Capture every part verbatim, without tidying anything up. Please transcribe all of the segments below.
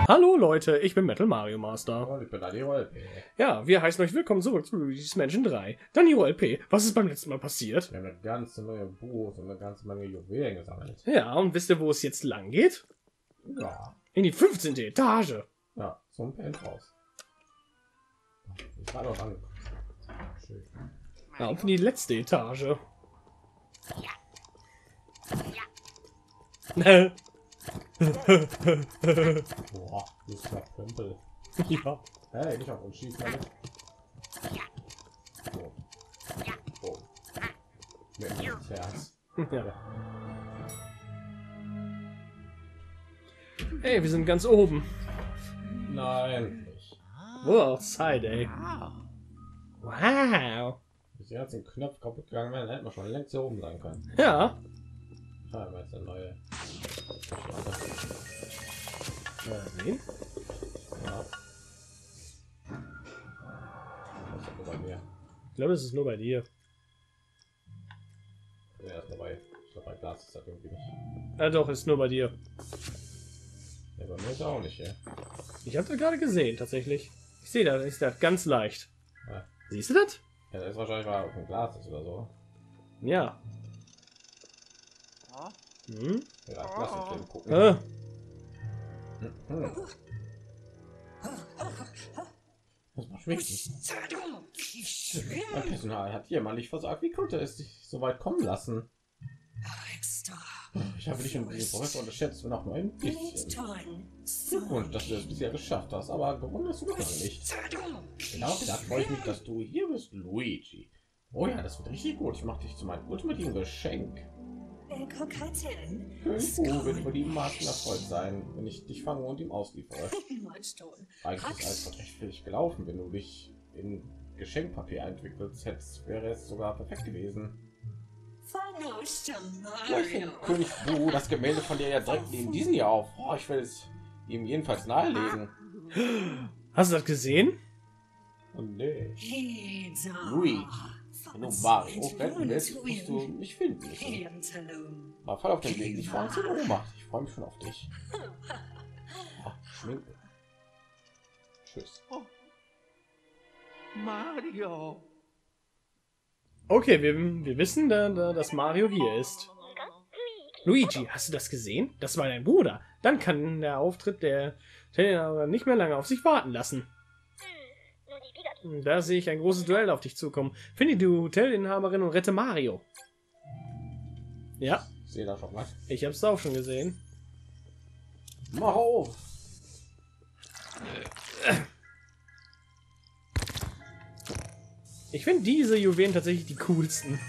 Hallo Leute, ich bin Metal Mario Master. Und ich bin Daniro L P. Ja, wir heißen euch willkommen zurück zu Luigi's Mansion drei. Daniro L P, was ist beim letzten Mal passiert? Wir haben eine ganze Menge Buch und eine ganze Menge Juwelen gesammelt. Ja, und wisst ihr, wo es jetzt lang geht? Ja. In die fünfzehnte Etage. Ja, zum Penthouse. Ich war noch angekommen. Schön. Ja, und in die letzte Etage. Ja. Boah, das ist ja Pömpel. Ja. Hey, nicht auf uns schießen damit. So. Oh. Mit dem Herz. Ja. Ey, wir sind ganz oben. Nein, nicht. Wow, Side, ey. Wow. Bis jetzt ein Knopf kaputt gegangen wäre, dann hätten wir schon längst hier oben sein können. Ja. Ja, aber jetzt eine neue. Mal sehen. Ja. Das ist aber bei mir. Ich glaube, es ist nur bei dir. Ja, ist dabei. Ich glaube, bei Glas ist das irgendwie nicht. Ja, doch, ist nur bei dir. Ja, bei mir ist er auch nicht hier. Ich habe das gerade gesehen, tatsächlich. Ich sehe das, ist das ganz leicht. Ja. Siehst du das? Ja, das ist wahrscheinlich mal auf dem Glas ist oder so. Ja. Hm? Ja, lass uns den gucken. Äh. Hm. Das macht mich. Mein Personal hat hier mal nicht versagt. Wie konnte es sich so weit kommen lassen? Ich habe dich und die Professor unterschätzt und auch nur ein bisschen. Glückwunsch, dass du das bisher geschafft hast, aber gewonnen hast du noch nicht. Genau gesagt freue ich mich, dass du hier bist, Luigi. Oh ja, das wird richtig gut. Ich mache dich zu meinem ultimativen Geschenk. König Bu wird über die Maßen erfreut sein, wenn ich dich fange und ihm ausliefere. Eigentlich ist alles verträglich gelaufen, wenn du dich in Geschenkpapier entwickelt hättest, wäre es sogar perfekt gewesen. König Bu, das Gemälde von dir ja direkt neben diesen hier auf. Oh, ich will es ihm jedenfalls nahelegen. Hast du das gesehen? Oh, nee. Luigi, wenn du Mario retten willst, musst du mich finden müssen. Mal voll auf den Weg, ich freue mich schon Ohnmacht. Ich freue mich schon auf dich. Oh, Schminke. Tschüss. Mario. Okay, wir, wir wissen, da, da, dass Mario hier ist. Luigi, hast du das gesehen? Das war dein Bruder. Dann kann der Auftritt der Teilnehmer nicht mehr lange auf sich warten lassen. Da sehe ich ein großes Duell auf dich zukommen. Finde die Hotelinhaberin und rette Mario. Ja, Ich sehe da schon was. ich habe es auch schon gesehen. Mach auf! Ich finde diese Juwelen tatsächlich die coolsten.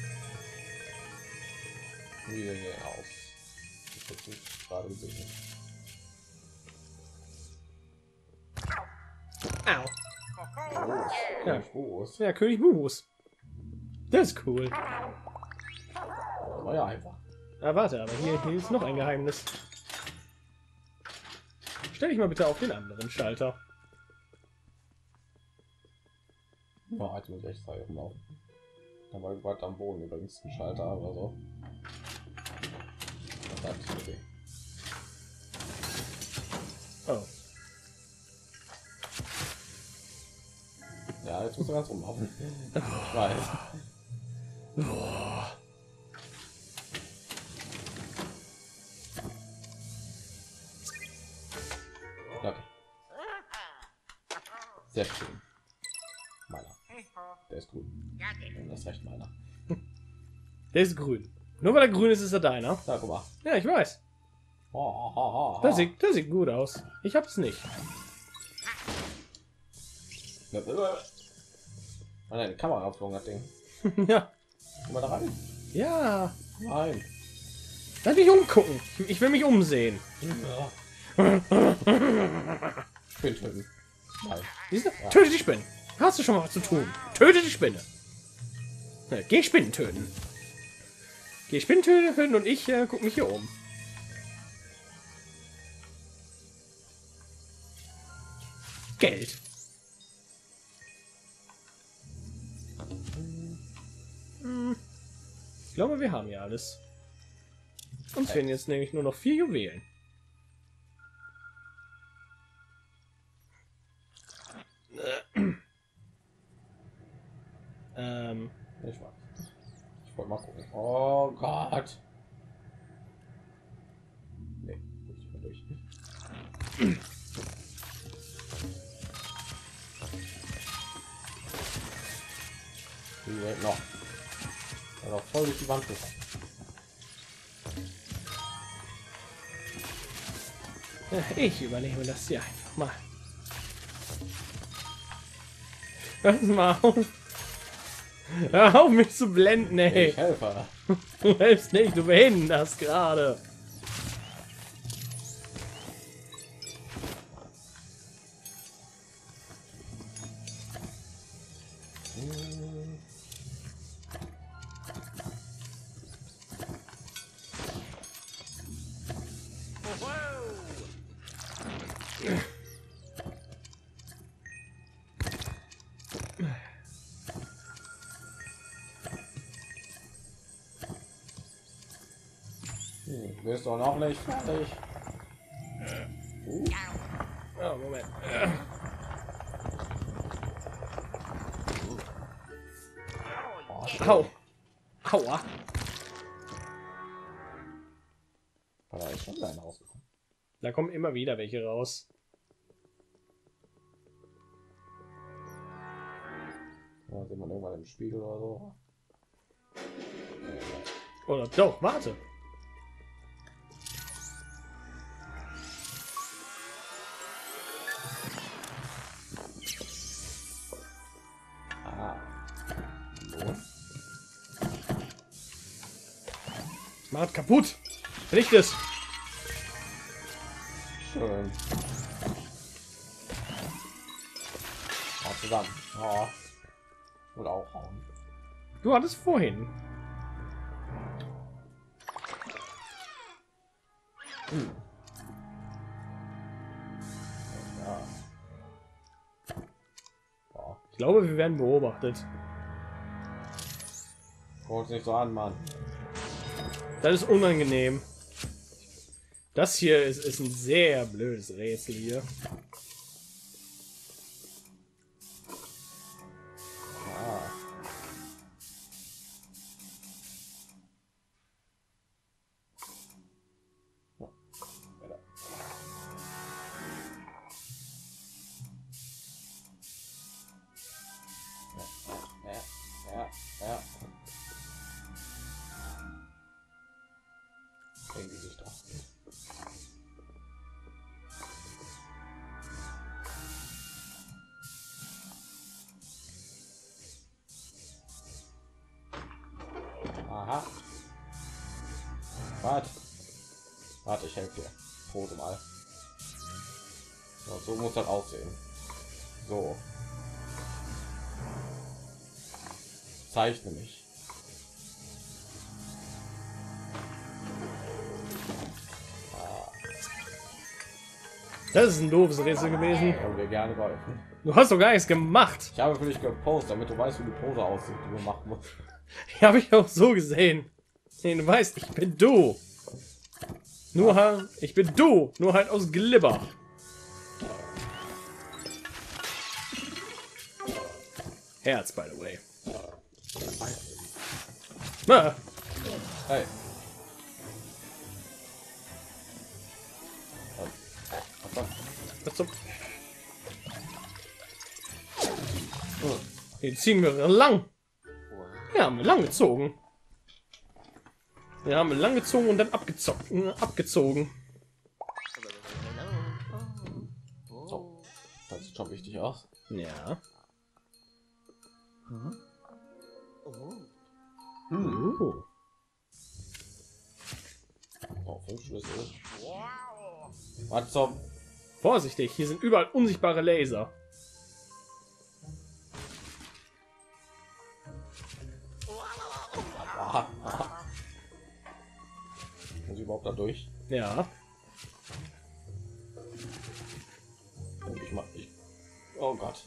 Wie sehen die aus? Ich hab's nicht gerade gesehen. Au. Groß. Ja. Ja. Groß. Ja, König Bubus. Das ist cool. Das war ja einfach. Ah, warte, aber hier, hier ist noch ein Geheimnis. Stell dich mal bitte auf den anderen Schalter. Ja, halt mit rechts rumlaufen. Da war gerade am Boden übrigens ein Schalter oder so. Das hat ich gesehen. Oh. Ja, jetzt muss er ganz rumlaufen. Ich weiß. Boah. Okay. Sehr schön. Meiner. Der ist grün. Das ist recht meiner. Der ist grün. Nur weil er grün ist, ist er deiner. Da, guck mal. Ja, ich weiß. Oh, oh, oh, oh. Das sieht, das sieht gut aus. Ich hab's nicht. Oh nein, die Kamera aufgegangen, das Ding. Ja. Guck mal da rein. Ja. Nein. Lass mich umgucken. Ich, ich will mich umsehen. Ja. Spinn töten. Nein. Siehst du? Ja. Töte die Spinnen. Hast du schon mal was zu tun? Töte die Spinne. Ja, geh Spinnen töten. Geh Spinnen töten und ich äh, guck mich hier um. Geld. Hm. Ich glaube, wir haben ja alles. Uns fehlen jetzt nämlich nur noch vier Juwelen. Hier noch. Ja, noch voll durch die Wand gefahren. Ich übernehme das hier einfach mal. Hör mal auf. Hör auf mich zu blenden, ey. Ich helfe. Du hilfst nicht, du behinderst gerade. Hm, wirst du noch nicht fertig? Uh. Oh, Moment. Oh, Au. Aua. da ist schon einer rausgekommen. Da kommen immer wieder welche raus. Ja, sieht man irgendwann im Spiegel oder so. Oder doch, warte. Ah. So. Macht kaputt. Nicht es. Schön. Hau zusammen. Ja. Und auch hauen. Du hattest vorhin. Hm. Ja. Oh. Ich glaube, wir werden beobachtet. Guck nicht so an, Mann. Das ist unangenehm. Das hier ist, ist ein sehr blödes Rätsel hier. Ah. Ja. Weiter. Ja, ja, ja. Denken Sie sich doch. Aha. Warte. Warte, ich helfe dir. Pose mal. So, so muss das aussehen. So. Zeichne mich. Das ist ein doofes Rätsel gewesen. Ich habe dir gerne geholfen. Du hast doch gar nichts gemacht. Ich habe für dich gepostet, damit du weißt, wie die Pose aussieht, die du machen musst. Die habe ich auch so gesehen. Nee, du weißt, ich bin du. Nur halt, ich bin du. Nur halt aus Glibber. Herz, by the way. Na, Hey. was zum... Den ziehen wir lang. Ja, haben wir lang gezogen. Wir haben lang gezogen und dann abgezockt, äh, abgezogen. So. Das sieht schon wichtig aus. Ja. Hm. Uh. Oh, fünf Schlüssel. Was zum? Vorsichtig, hier sind überall unsichtbare Laser. Ah, ah. Muss ich überhaupt da durch? Ja. Ich mach ich. Oh Gott.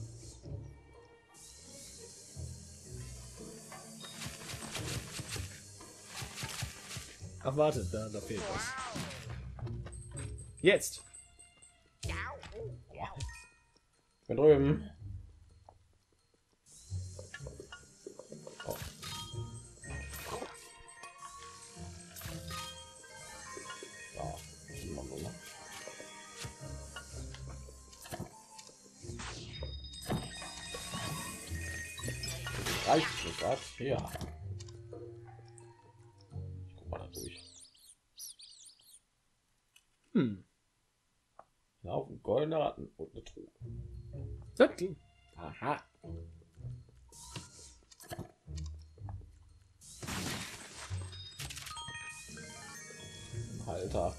Ach, warte, da, da fehlt was. Jetzt. Ich bin drüben. Oh. Ja, immer so, ne? reicht nicht, was? Ja. Ich guck mal da durch. Hm. Ja, auf ein goldener Ratten und eine Truhe. Das, Aha. Alter.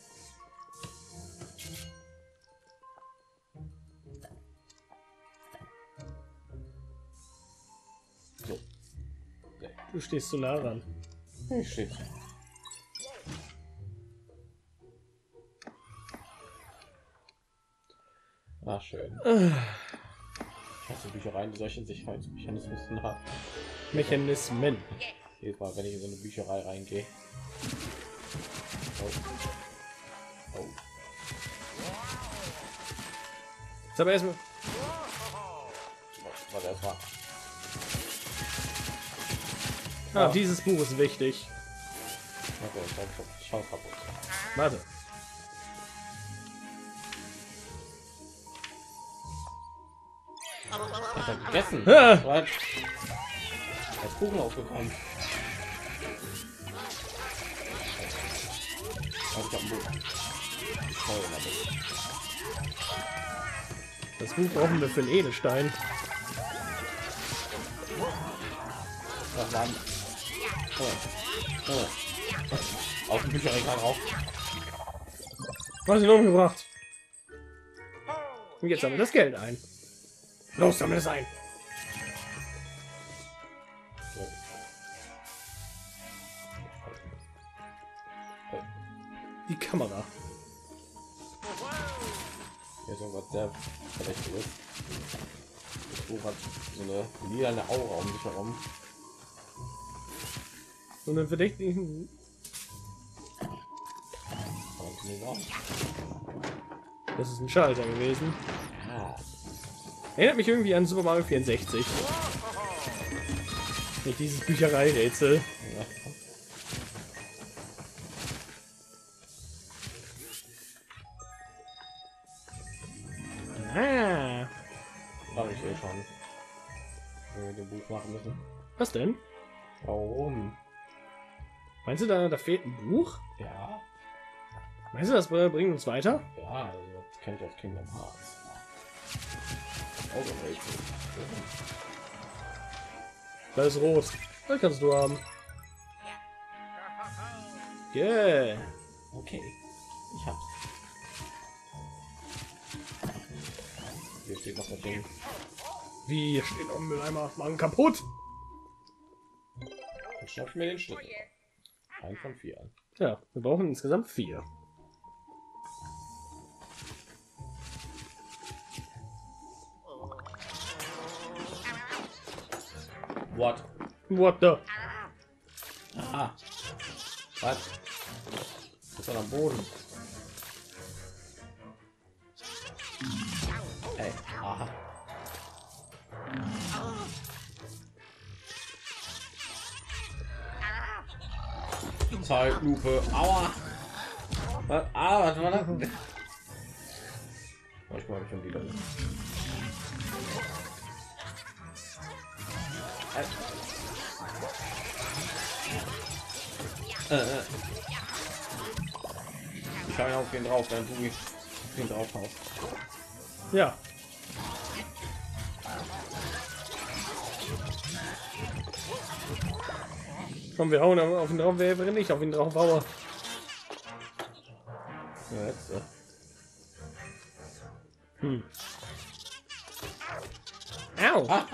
So. du stehst zu nah ran. Ich stehe. Ah, schön. Ich hasse Büchereien, die solche Sicherheitsmechanismen haben. Mechanismen. Jedes Mal, wenn ich in so eine Bücherei reingehe. Oh. Oh. Jetzt aber erstmal. Was das war. Ah, dieses Buch ist wichtig. Okay, ich schau kaputt. Warte. Vergessen. Ah. Was? Als Kuchen aufgekommen. Also ich hab ein Buch. Toll, Das Buch brauchen wir für den Edelstein. das war ein... oh. Oh. Aus dem Bücherregal rauf. Was ihn umgebracht. Und jetzt sammeln wir das Geld ein. Los, sammel es ein. Die Kamera. Hier ist irgendwas sehr Verdächtiges. Das Buch hat so eine lila Aura um sich herum. So einen verdächtigen. Das ist ein Schalter gewesen. Ah. Erinnert mich irgendwie an Super Mario vierundsechzig. Mit dieses Bücherei-Rätsel. Ja. Ah. Habe ich eh schon. Wenn wir den Buch machen müssen. Was denn? Warum? Meinst du, da, da fehlt ein Buch? Ja. Meinst du, das bringt uns weiter? Ja, also das kenne ich aus Kingdom Hearts. Auch ein Rätsel. Da ist rot. Das kannst du haben. Yeah. Okay. Ich hab's. Hier steht noch das Ding. Wie, hier steht noch ein Mülleimer. Machen kaputt. Dann schnapp ich mir den Schlüssel. Ein von vier. Ja, wir brauchen insgesamt vier. What? What the? Aha. Was? Das ist am Boden. Ey. Aha. Zeitlupe. Aua. Was? Ah, was war das? Ich glaube, ich schon wieder. Äh, äh. Ich schaue auf den drauf, wenn du den drauf haust. Ja. Komm, wir hauen auf ihn drauf, wer will nicht auf ihn drauf haue. Ja, jetzt, äh. Hm. Au. Ah.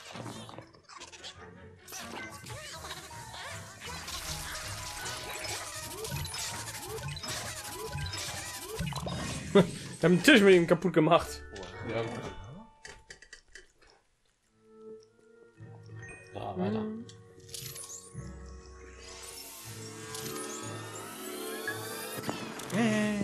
Wir haben den Tisch mit ihm kaputt gemacht. Ja, gut. Da, weiter. Hm. Äh.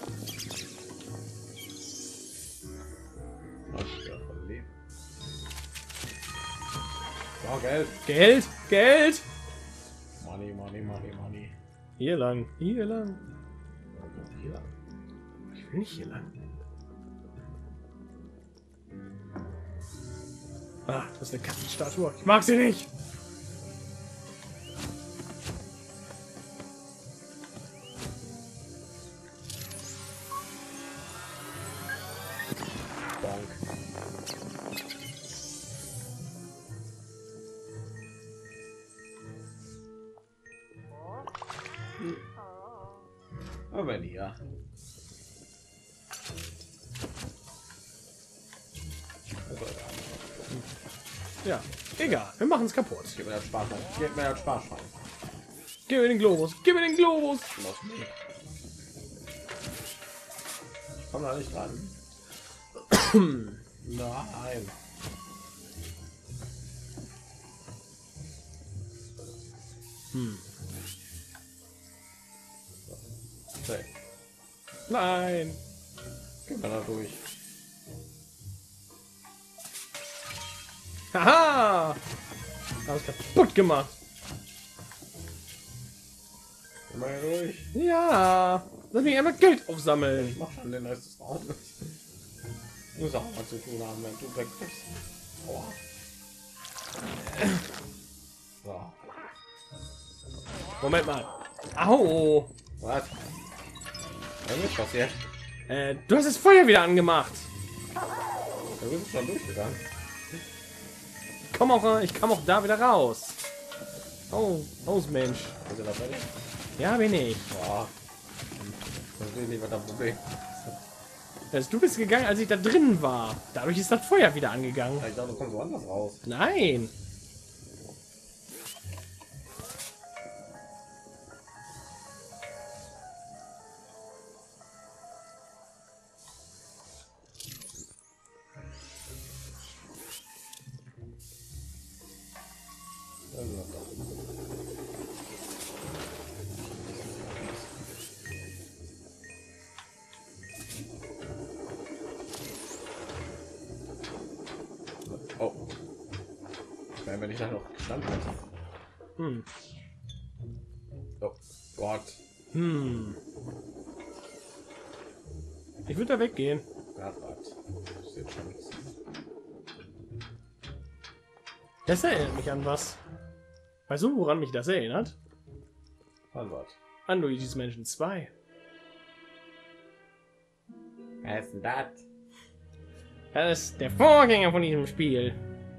So, Geld. Geld, Geld. Money, money, money, money. Hier lang, hier lang. Hier. Ich will nicht hier lang. Ah, das ist eine Katzenstatue. Ich mag sie nicht. Aber ja. Ja, egal. Wir machen es kaputt. Gib mir das Spaß. Gib mir das Spaß. Gib mir den Globus. Gib mir den Globus. Ich komme da nicht dran. Nein. Hm. Okay. Nein. Gehen wir da durch. Haha! Alles kaputt gemacht. Gehen wir da durch. Ja. Lass mich einmal Geld aufsammeln. Ich mach schon den Rest des Raums. Muss auch mal zu tun haben, wenn du weg bist. Oh. So. Moment mal. Au. Was? Was ist passiert? Äh, du hast das Feuer wieder angemacht. Da bist du schon durchgegangen. Komm auch, ich kam auch da wieder raus. Oh, aus Mensch. Ist er da fertig? Ja, bin ich. Ja. Ich weiß nicht, was das Problem ist. Also, du bist gegangen, als ich da drin war. Dadurch ist das Feuer wieder angegangen. Ich dachte, du kommst woanders raus. Nein. Oh. Wenn ich da noch gestanden hätte. Hm. Oh Gott. Hm. Ich würde da weggehen. Ja, warte. Das ist schon nichts. Das erinnert mich an was. Weißt du, woran mich das erinnert? An was? An Luigi's Mansion zwei. Was ist denn das? Das ist der Vorgänger von diesem Spiel.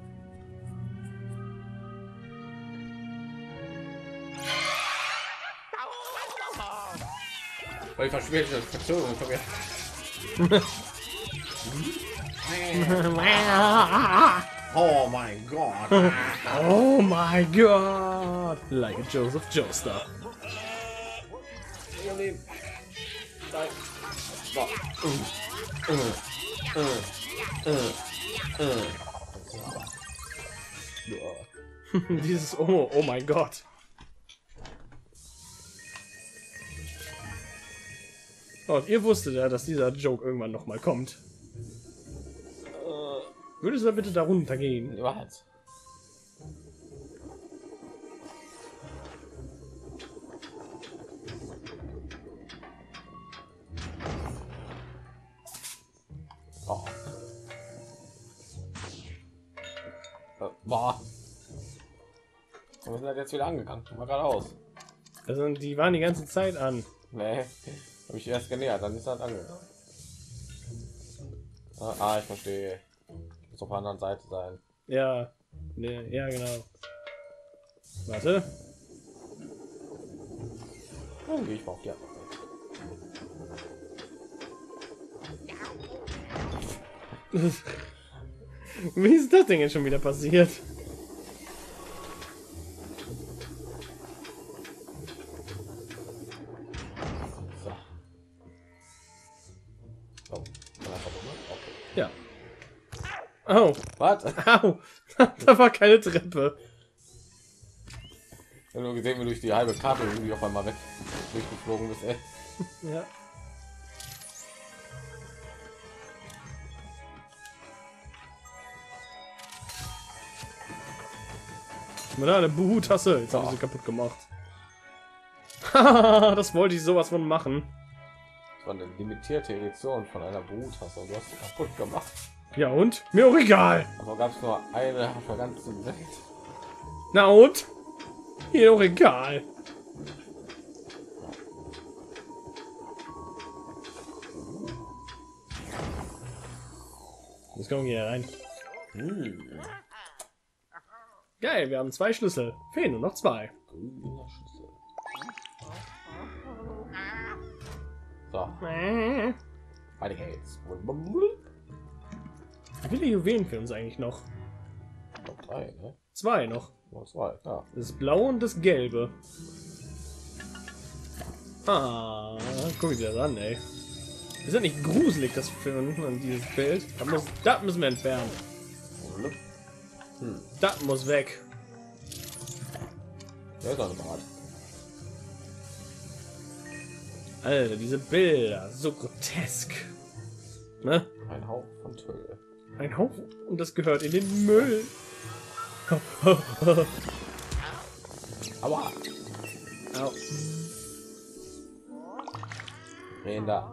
Weil ich verspielt das Verzögerung von mir. Oh mein Gott. Oh my God. Like a Joseph Joestar. Nein. So. Uh. Uh. Uh. Uh. Uh. Dieses Oh, oh mein Gott. Und ihr wusstet ja, dass dieser Joke irgendwann noch mal kommt. Würdest du bitte da runter gehen? Was? Oh. Äh, boah. Wir sind halt jetzt wieder angegangen. Mal geradeaus. Also die waren die ganze Zeit an. Nee, habe ich erst genähert, dann ist das angegangen. Ah, ah, ich verstehe. Ich muss auf der anderen Seite sein. Ja, ne, ja genau. Warte. Dann gehe ich mal auf die andere Seite. Wie ist das Ding jetzt schon wieder passiert? So. Oh, okay. Ja. Oh. Was? Au. Da war keine Treppe. Ich habe nur gesehen, wie durch die halbe Karte irgendwie auf einmal weg durchgeflogen bist, ey. Ja. Mit einer Buhu-Tasse. Jetzt haben sie kaputt gemacht. Das wollte ich sowas von machen. Das war eine limitierte Edition von einer Buhu-Tasse und du hast sie kaputt gemacht. Ja und? Mir auch egal. Aber gab es nur eine auf der ganzen Welt. Na und? Mir auch egal. Jetzt kommen wir hier rein. Hm. Geil, wir haben zwei Schlüssel. Fehlen nur noch zwei. Grüner Schlüssel. So. Äh. Beide Gates. Wie viele Juwelen für uns eigentlich noch? Ich glaub, drei, ne? Zwei noch. Oh, zwei, ja. Das blaue und das gelbe. Ah, guck ich das an, ey. Ist das nicht gruselig, das für an dieses Bild? Das, muss, das müssen wir entfernen. Hm. Das muss weg. Der ist auch nicht bereit. Alter, diese Bilder, so grotesk. Ne? Ein Hauch von Tüll. Ein Hauch und das gehört in den Müll. Aua! Au. Drehen da.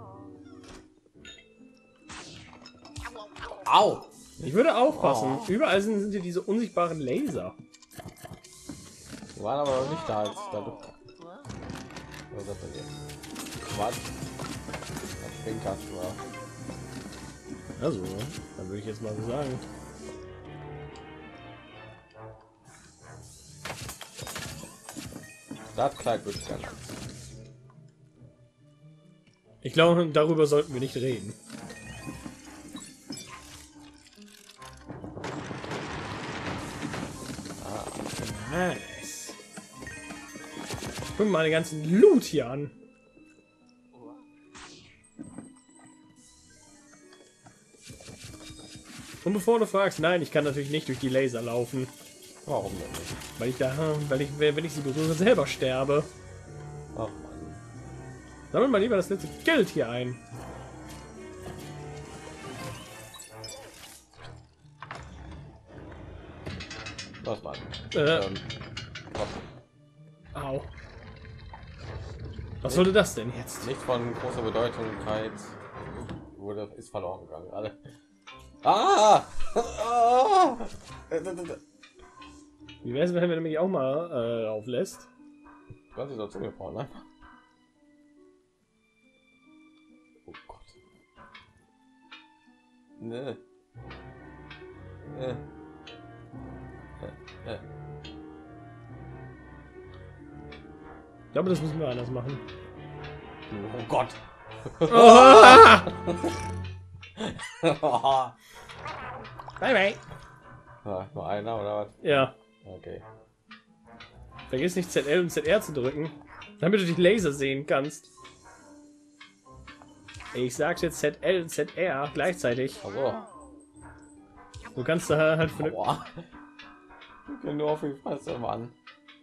Au! Ich würde aufpassen. Oh. Überall sind, sind hier diese unsichtbaren Laser. Die waren aber noch nicht da, als ich da Luft. Was ist das denn jetzt? Was? Das Springkasten war. Also, dann würde ich jetzt mal so sagen. Das Kleid wird ganz. Ich glaube, darüber sollten wir nicht reden. Nice. Guck mal den ganzen Loot hier an. Und bevor du fragst, nein, ich kann natürlich nicht durch die Laser laufen, Warum denn nicht? weil ich da, weil ich, wenn ich sie berühre, selber sterbe. Ach Mann. Sammel mal lieber das letzte Geld hier ein. Was Mann? Äh, Ähm, au. Was sollte das denn jetzt? nicht von großer Bedeutungkeit wurde ist verloren gegangen. Alle. Ah! Ah! Wie wäre es, wenn du mich auch mal äh, auflässt? Was ist dazu gefahren, ne? Oh Gott. Ne. Ne. Ne. Ich glaube, das müssen wir anders machen. Oh Gott. Oh! Bye bye. Ja, nur einer oder was? Ja. Okay. Vergiss nicht Z L und Z R zu drücken, damit du die Laser sehen kannst. Ich sag's jetzt Z L und Z R gleichzeitig. Also. Du kannst da halt für eine... Aua. Ich kann nur auf die Fresse, Mann.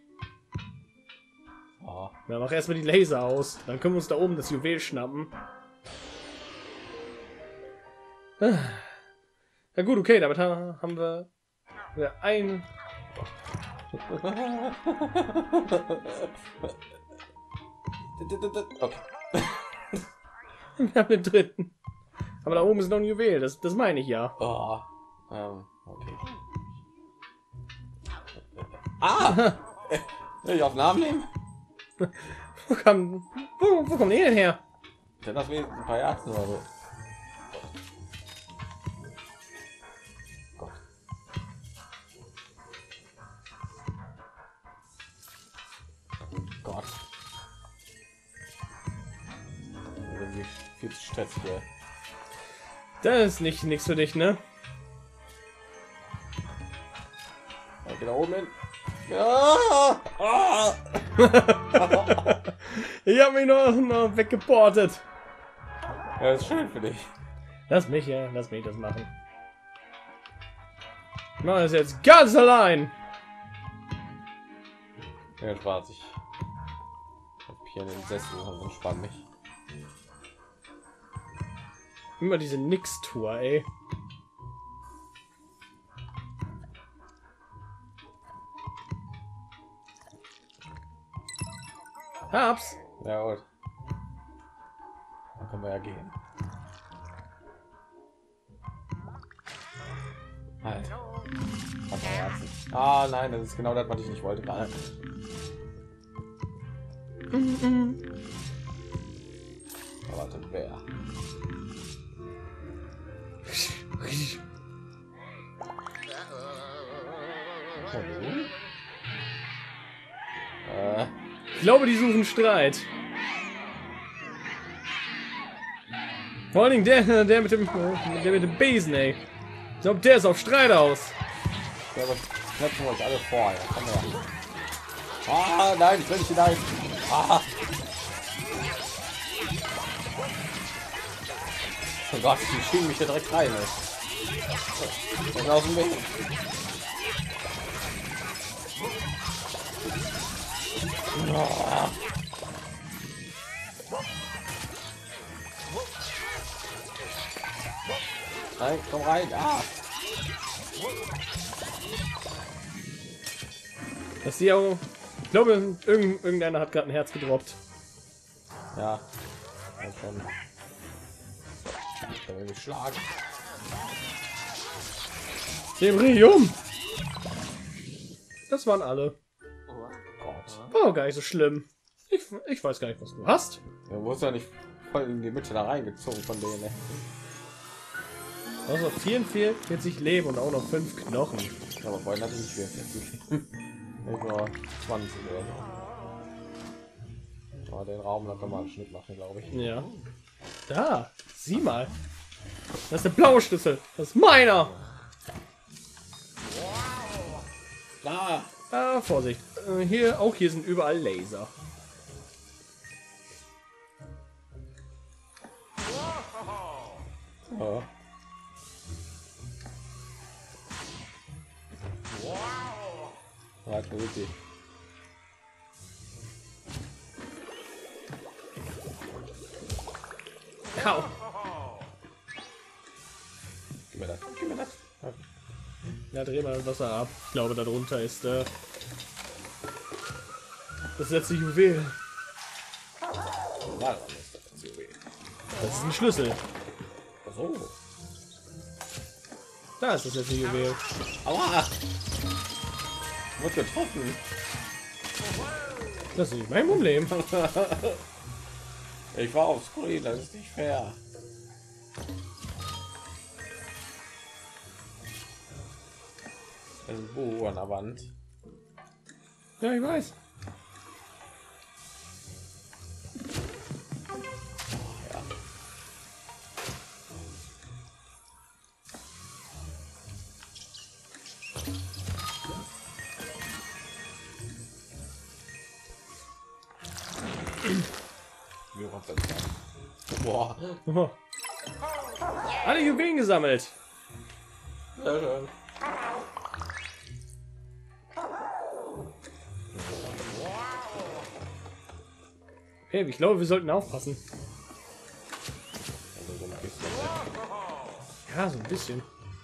Oh. Ja, mach erstmal die Laser aus. Dann können wir uns da oben das Juwel schnappen. Na gut, okay, damit haben wir ja, ein... Okay. Wir haben den dritten. Aber da oben ist noch ein Juwel, das, das meine ich ja. Oh. Ähm, okay. Ah! Will ich auf Namen nehmen? Wo kam, wo, wo kommt ihr denn her? Dann das wenigstens ein paar Herzen oder so. Gott. Gott. Irgendwie viel zu stressig hier. Das ist nicht nichts für dich, ne? Ja, geh da oben hin. Ja! Ah! Ich habe mich noch, noch weggeportet. Ja, ist schön für dich. Lass mich ja, lass mich das machen. Ich mache das jetzt ganz allein. Ja, Spaß. Ich hab hier in den Sessel und entspann mich. Immer diese Nix-Tour, ey. Hab's. Ja, gut. Dann können wir ja gehen. Halt. Ah, nein, das ist genau das, was ich nicht wollte gerade. Warte, wer? äh. Ich glaube, die suchen Streit. Vor allen Dingen der, der mit dem, der mit dem Besen, ey. Ich glaube, der ist auf Streit aus. Ja, aber knöpfen wir uns alle vor. Ja, komm her. Ah, nein, ich will nicht hinein. Ah. Oh Gott, die schieben mich hier direkt rein. Aus dem Weg. Oh. Nein, komm rein. Ah. Das ist auch. Ich glaube, irgend, irgendeiner hat gerade ein Herz gedroppt. Ja. Schon. Ich will mich schlagen. Dem Das waren alle. Oh Gott. Oh, gar nicht so schlimm. Ich, ich weiß gar nicht, was du hast. Er wurde ja nicht voll in die Mitte da reingezogen von denen. Ne? Also vierundvierzig Leben und auch noch fünf Knochen. Aber vorhin hatte ich nicht vierundvierzig. Über zwanzig oder so. Aber den Raum, da kann man einen Schnitt machen, glaube ich. Ja. Da, sieh mal. Das ist der blaue Schlüssel. Das ist meiner. Ah. Ah, Vorsicht. Äh, hier, auch hier sind überall Laser. Oh. Warte, wirklich. Au. Gib mir das. Gib mir das. Ja, dreh mal das Wasser ab. Ich glaube, darunter ist äh, das letzte Juwel. Das ist ein Schlüssel. So. Da ist das letzte Juwel. Aua! Wird getroffen. Das ist nicht mein Problem. Ich war auf Screen, das ist nicht fair. Ein Buch an der Wand. Ja, ich weiß. Ja. Boah. Oh. Alle Juwelen gesammelt. Sehr schön. Hey, ich glaube, wir sollten aufpassen. Also so ein bisschen, ne? Ja, so ein bisschen.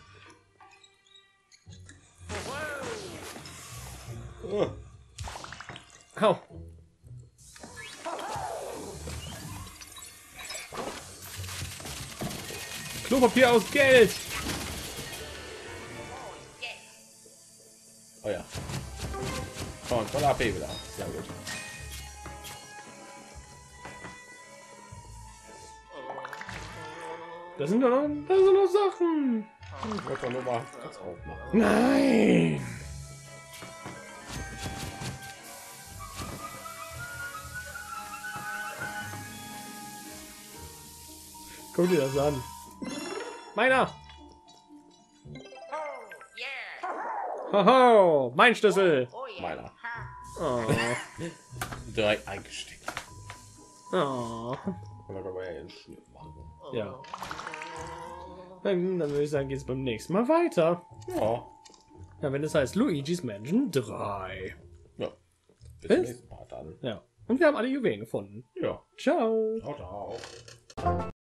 Oh. Au. Klopapier aus Geld. Oh ja. Oh, und voller A P wieder. Sehr gut. Das sind doch noch, das sind noch Sachen. Ich wollte nur mal das aufmachen. Nein. Guck dir das an. Meiner. Haha, mein Schlüssel. Meiner. Oh. Direkt eingesteckt. Oh. Und dann können wir ja einen Schnitt machen. Ja. Dann, dann würde ich sagen, geht es beim nächsten Mal weiter. Ja. Ja, wenn es heißt Luigi's Mansion drei. Ja. Bis Bis? zum nächsten Part dann. Ja. Und wir haben alle Juwelen gefunden. Ja. Ciao. Ciao, ciao.